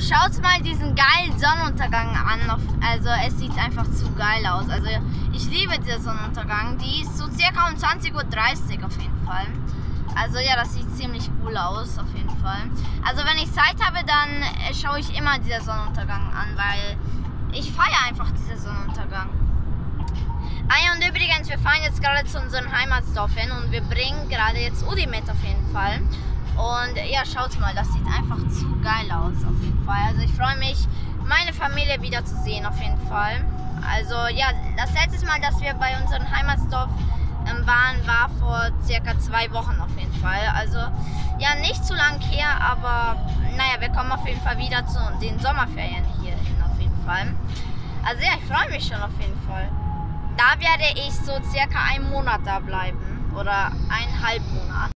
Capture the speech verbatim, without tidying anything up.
schaut mal diesen geilen Sonnenuntergang an. Also es sieht einfach zu geil aus. Also ich liebe diese Sonnenuntergang. Die ist so circa um zwanzig Uhr dreißig auf jeden Fall. Also ja, das sieht ziemlich cool aus auf jeden Fall. Also wenn ich Zeit habe, dann äh, schaue ich immer diesen Sonnenuntergang an, weil ich feiere einfach diesen Sonnenuntergang. Ah ja, und übrigens, wir fahren jetzt gerade zu unserem Heimatsdorf hin und wir bringen gerade jetzt Udi mit auf jeden Fall. Und ja, schaut mal, das sieht einfach zu geil aus auf jeden Fall. Also ich freue mich, meine Familie wieder zu sehen auf jeden Fall. Also ja, das letzte Mal, dass wir bei unserem Heimatsdorf ähm, waren, war vor circa zwei Wochen auf jeden Fall. Also ja, nicht zu lang her, aber naja, wir kommen auf jeden Fall wieder zu den Sommerferien hier hin auf jeden Fall. Also ja, ich freue mich schon auf jeden Fall. Da werde ich so circa einen Monat da bleiben oder eineinhalb Monate.